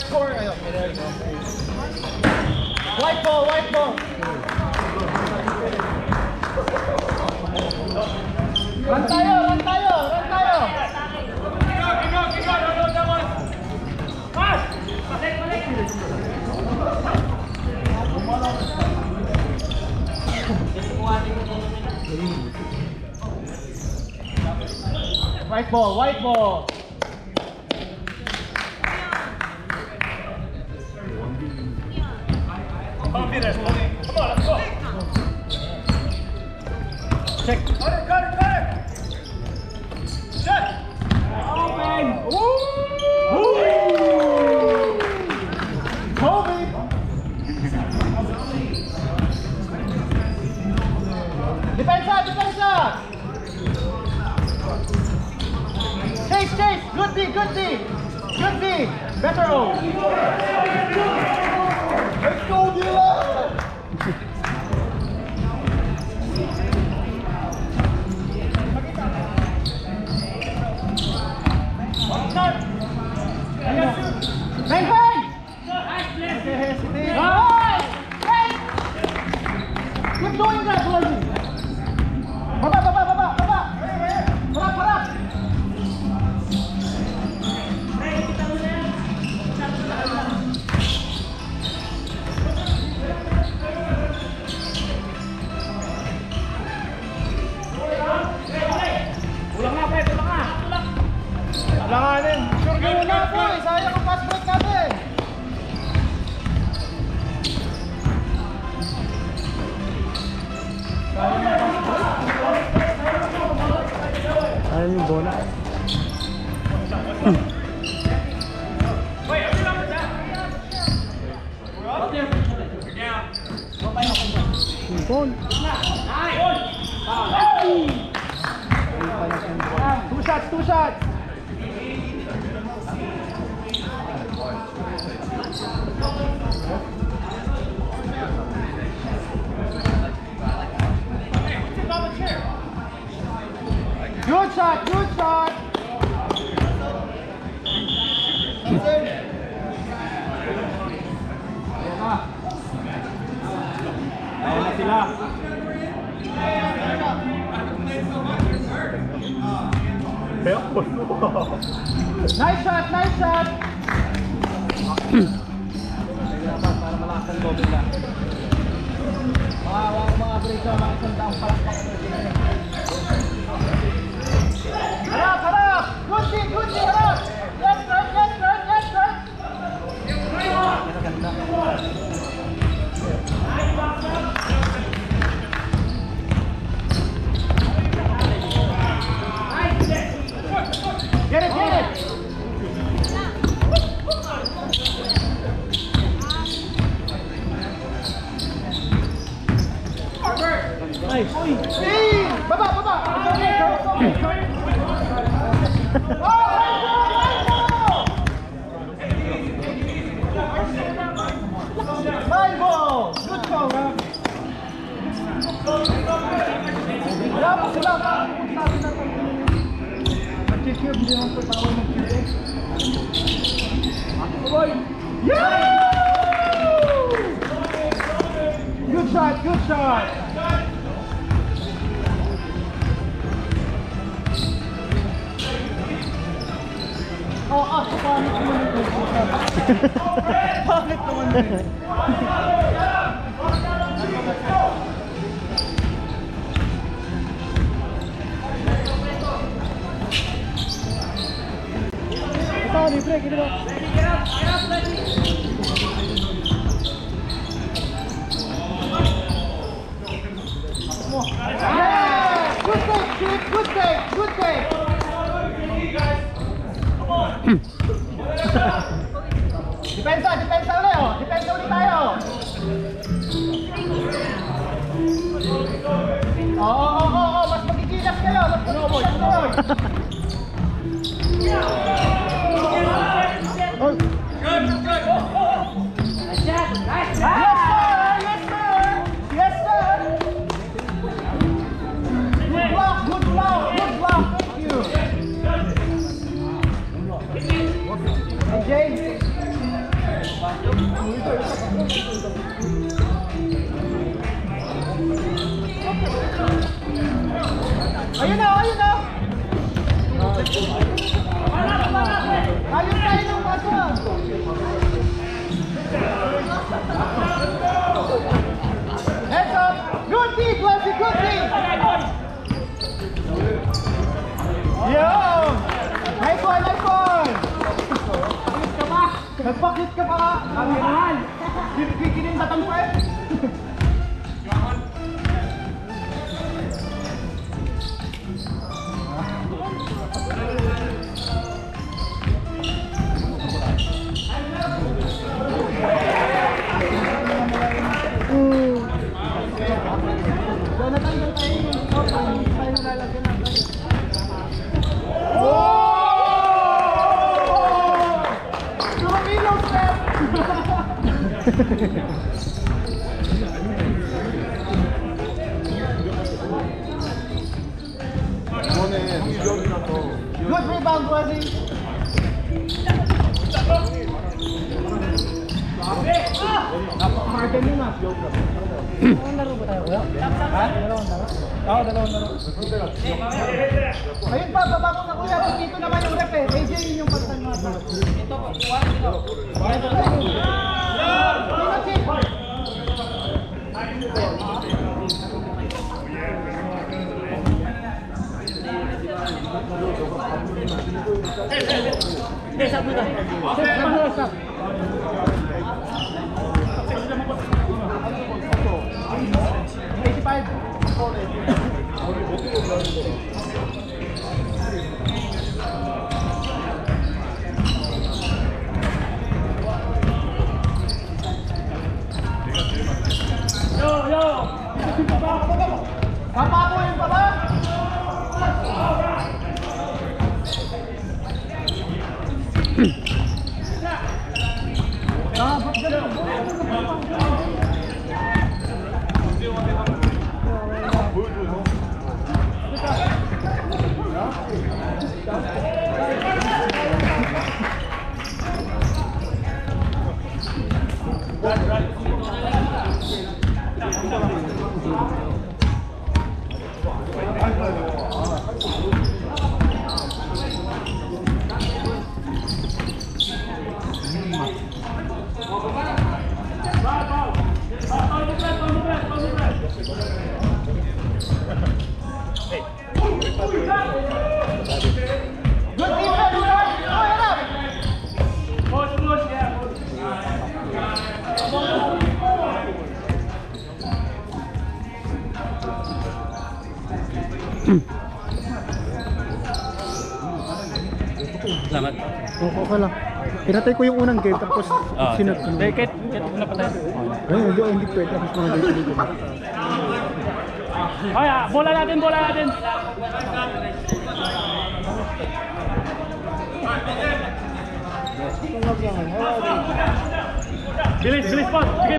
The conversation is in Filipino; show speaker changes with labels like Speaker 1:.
Speaker 1: score. Ayun, there you go. White ball, white ball. Run tayo, run tayo, run tayo. Pass! Balik, balik. White ball, white ball. Come on, let's go. Check. Cut it, cut it, cut it. Shut. Open. Woo! Kobe. Defensa, defensa. Chase, chase. Good D, good D. Good D. Better O. Let's go, Dylan. Bang, bang! Keep doing that, boys! Baba, baba, baba, baba! Harap, harap! Ulang na, Pep, ulang na! Ulanganin! Sure gawin na po eh! Sayang ang pass break natin! Sayang yung bola eh. Wait, are we number 10? We're up there. You're down. Ball. Two shots, two shots. Good shot, good shot. Ayan na sila. Nice shot, nice shot. Para malakas ang goal nila. Mga break na, mga isang taong palakpak. Harap, harap! Good team, harap! Left turn, left turn, left turn! Get it, get it! Nice! Hey! Baba, baba! High ball! Good call, man! Wala pa sila! Mag-check hindi naman po tawag mag-check. Yeah! Good shot, good shot! Oh, pangit naman ito. Pangit naman ito. Ito, libre, gino. Get up, Letty. Yeah! Good take, Chief, good take, good take. Depensa, depensa ulit oh. Depensa ulit tayo. Oo, mas magigilas kayo. Mas magigilas kayo. Good. Nice shot. Yes, sir. Good block. Thank you. Hey, James. Ayun tayo ng basa. Heads up! Good team, Leslie, good team! Yo! Nice one, nice one! Nagpakit ka pa! Kamerahan! Kikinin batang pa eh! Good rebound, Wesley. Napaka-hard yun ah. Dalawang laro ba tayo? Ha? Dalawang laro? Oo, dalawang laro. Ayun pa, baba ko na kuya. Dito naman yung rep eh. AJ yun yung pagtan mo. Ito po, kuwan dito. Stop mo na. Stop. 85. Yo! Kapa mo yung baba!
Speaker 2: Salamat.
Speaker 3: Okay lang. Pinatay ko yung unang game tapos sinat ko.
Speaker 2: Kahit na patay.
Speaker 3: Hindi pwede. Tapos mga game dito.
Speaker 2: Ay, bola natin. Bilis, Pot.